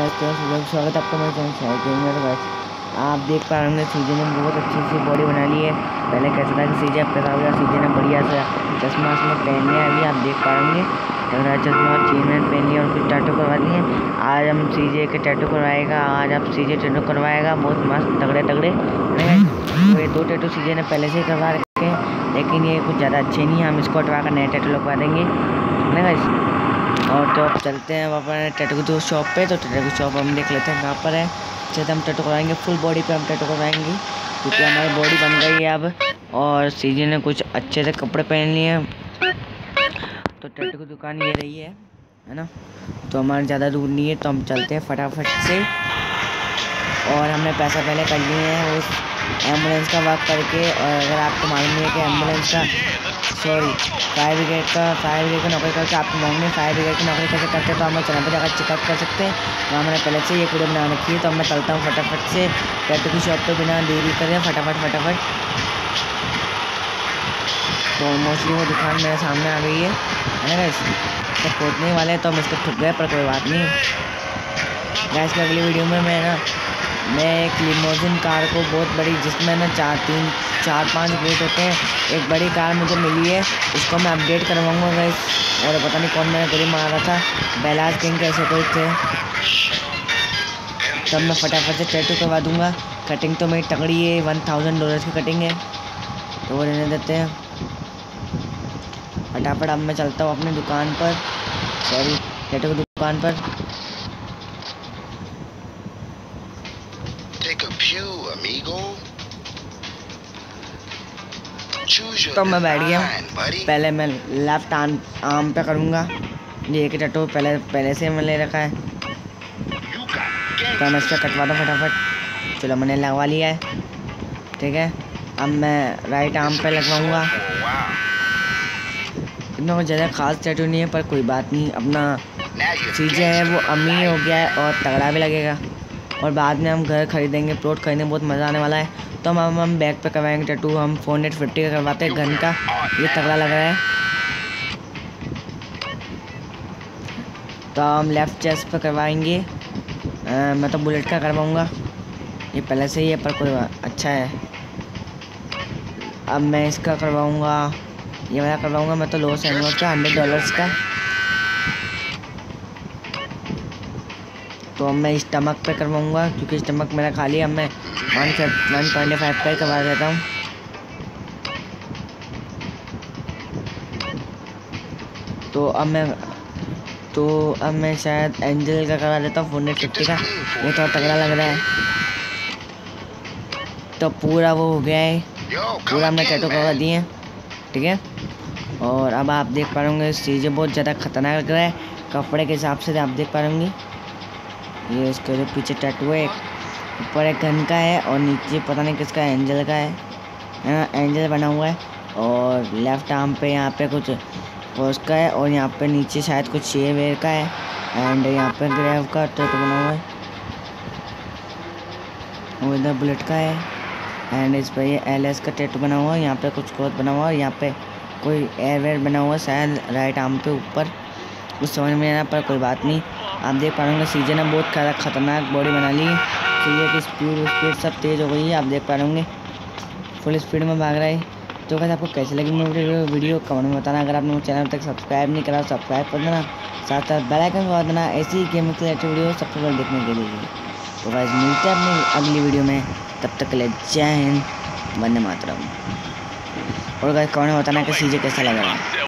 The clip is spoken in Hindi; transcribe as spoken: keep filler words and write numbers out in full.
गाइस, तो स्वागत है आपका मेरे चैनल शेयर गेमर। गाइस आप देख पा रहे होंगे सीजे ने बहुत अच्छी सी बॉडी बना ली है। पहले कैसा था कि सीजे अब कैसा हो गया। सीजे ने बढ़िया सा चश्मा उसमें पहन लिया। अभी आप देख पा रहे होंगे चश्मा और चेन में पहन लिया और कुछ टैटू करवा लिए। आज हम सीजे के टैटू करवाएगा। आज आप सीजे टैटू करवाएगा बहुत मस्त तगड़े तगड़े। तो ये दो टैटू सीजे ने पहले से ही करवा रखे हैं, लेकिन ये कुछ ज़्यादा अच्छे नहीं है। हम इसको हटवा कर नए टैटू लगवा देंगे ना गाइस। और तो अब चलते हैं वहाँ पर टैटू की शॉप पे। तो टैटू की शॉप हम देख लेते हैं कहाँ पर है। जैसे हम टैटू करवाएंगे फुल बॉडी पे हम टैटू करवाएंगे, क्योंकि हमारी बॉडी बन गई है अब। और सीजे ने कुछ अच्छे से कपड़े पहन लिए हैं। तो टैटू की दुकान ये रही है है ना। तो हमारे ज़्यादा दूर नहीं है, तो हम चलते हैं फटाफट से। और हमने पैसा पहले कर लिए हैं उस एम्बुलेंस का वर्क करके। और अगर आपको मालूम नहीं है कि एम्बुलेंस का सॉरी फायर ब्रिगेड का फायर ब्रिगेड की नौकरी करके आपको मालूम नहीं फायर ब्रिगेड की नौकरी कैसे करते हैं, तो हम लोग चैनल पर जाकर चेकअप कर सकते हैं। वहाँ मैंने पहले से ये वीडियो बना रखी है। तो मैं चलता हूँ फटाफट से टैटू की शॉप पे बिना देरी करें फटाफट फटाफट। तो ऑलमोस्टली वो दुकान मेरे सामने आ गई है ना गाइस। तो पहुँचने वाले तो हम इसको ठुक गए, पर कोई बात नहीं। गाइस की अगली वीडियो में मैं ना मैं एक लिमोजिन कार को बहुत बड़ी, जिसमें ना चार तीन चार पांच गेट होते हैं, एक बड़ी कार मुझे मिली है। उसको मैं अपडेट करवाऊंगा गाइस। और पता नहीं कौन मैंने गोली मारा था, बेलाज किंग कैसे कोई थे। तब मैं फटाफट से टैटू करवा दूंगा। कटिंग तो मेरी तगड़ी है, वन थाउजेंड डॉलर की कटिंग है, तो वो रहने देते हैं फटाफट। अब मैं चलता हूँ अपनी दुकान पर, सॉरी टैटू की दुकान पर। तो मैं बैठ गया। पहले मैं लेफ्ट आर्म आर्म पे करूँगा। ये कि टैटू पहले पहले से मैंने ले रखा है, तो मैं इसका कटवा दूँ फटाफट। चलो मैंने लगवा लिया है, ठीक है। अब मैं राइट आर्म पे लगवाऊँगा। इतना कुछ ज़्यादा खास टैटू नहीं है, पर कोई बात नहीं। अपना सीजे है वो अमीर हो गया है और तगड़ा भी लगेगा। और बाद में हम घर खरीदेंगे, प्लॉट खरीदेंगे, बहुत मज़ा आने वाला है। तो हम हम बैक पे करवाएंगे टैटू। हम फोर हंड्रेड फिफ्टी का करवाते हैं गन का, ये तगड़ा लग रहा है। तो हम लेफ़्ट चेस्ट पे करवाएंगे। आ, मैं तो बुलेट का करवाऊँगा, ये पहले से ही है, पर कोई अच्छा है। अब मैं इसका करवाऊँगा, ये वाला करवाऊँगा मैं तो लॉस एंजल्स का हंड्रेड डॉलर्स का। तो अब मैं स्टमक पे करवाऊँगा, क्योंकि स्टमक मेरा खाली है। अब मैं वन वन पॉइंट फाइव पे करवा देता हूँ। तो अब मैं तो अब मैं शायद एंजल का करवा देता हूँ फोर हंड्रेड फिफ्टी का, ये थोड़ा तगड़ा लग रहा है। तो पूरा वो हो गया है, पूरा हमने टैटू करवा दिए, ठीक है। और अब आप देख पा रहे चीज़ें बहुत ज़्यादा खतरनाक लग रहा है कपड़े के हिसाब से। आप देख पा रहे ये इसके जो पीछे टैटू है, ऊपर एक गन का है और नीचे पता नहीं किसका एंजल का है, हाँ एंजल बना हुआ है। और लेफ्ट आर्म पे यहाँ पे कुछ पोस्ट का है, और यहाँ पे नीचे शायद कुछ शेर वेर का है। एंड यहाँ पे ग्रेव का टैटू बना हुआ है, और इधर बुलेट का है। एंड इस पर ये एल एस का टैटू बना हुआ है। यहाँ पे कुछ क्लॉथ बना हुआ है, यहाँ पे कोई एयरवेयर बना हुआ है शायद राइट आर्म पे ऊपर, कुछ समझ में आना, पर कोई बात नहीं। आप देख पा रहे होंगे सीजे ने बहुत ज़्यादा खतरनाक बॉडी बना ली। सीजे की स्पीड स्पीड सब तेज़ हो गई है, आप देख पा रहे होंगे फुल स्पीड में भाग रहा है। तो कैसे आपको कैसे लगी मेरी वीडियो कमेंट में बताना। अगर आपने मेरे चैनल तक सब्सक्राइब नहीं करा सब्सक्राइब कर देना, साथ साथ बेल आइकन दबा देना ऐसी ही गेम के रिलेटेड वीडियो सबसे पहले देखने के लिए। तो गाइस मिलते हैं अपनी अगली वीडियो में, तब तक के लिए जय हिंद, वंदे मातरम। और गाइस कमेंट में बताना कि सीजे कैसा लग रहा है।